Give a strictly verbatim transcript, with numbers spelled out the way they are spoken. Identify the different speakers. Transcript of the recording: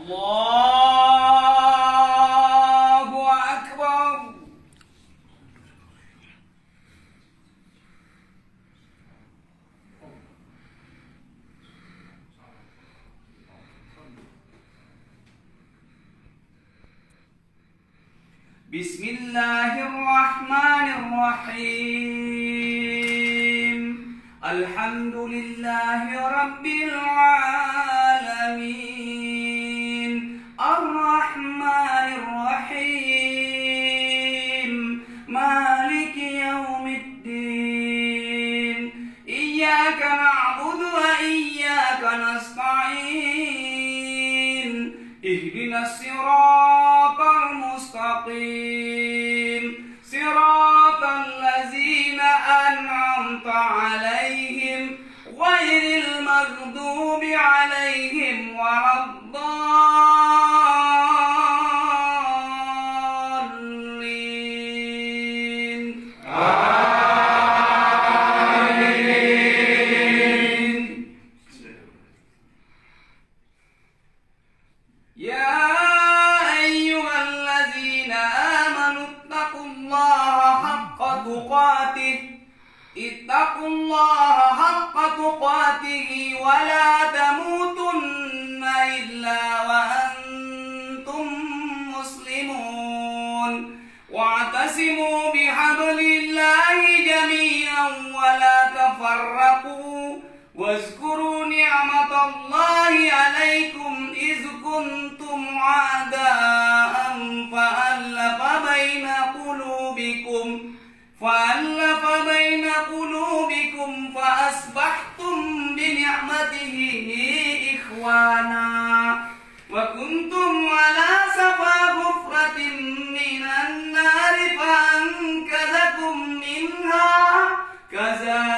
Speaker 1: الله أكبر. بسم الله الرحمن الرحيم. الحمد لله رب العالمين الرحمن الرحيم مالك يوم الدين إياك نعبد وإياك نستعين اهدنا الصراط المستقيم صراط الذين أنعمت عليهم غير المغضوب عليهم ولا الضالين آمين. يا أيها الذين آمنوا اتقوا الله حق تقاته اتقوا الله حق تقاته ولا تموتن إلا وأنتم مسلمون واعتصموا بحبل الله جميعا ولا تفرقوا واذكروا نعمة الله عليكم إذ كنتم أعداء فألف بين قلوبكم فألف بين قلوبكم فأصبحتم بنعمته إخوانا وكنتم على شفا حفرة من النار فأنقذكم منها كذلك